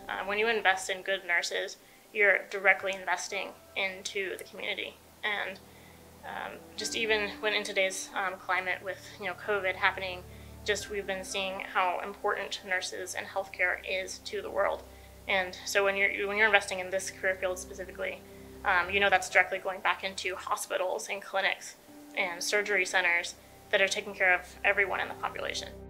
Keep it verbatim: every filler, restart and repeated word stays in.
Uh, when you invest in good nurses, you're directly investing into the community. And um, just even when in today's um, climate with you know COVID happening, just we've been seeing how important nurses and healthcare is to the world. And so when you're when you're investing in this career field specifically, um, you know that's directly going back into hospitals and clinics and surgery centers that are taking care of everyone in the population.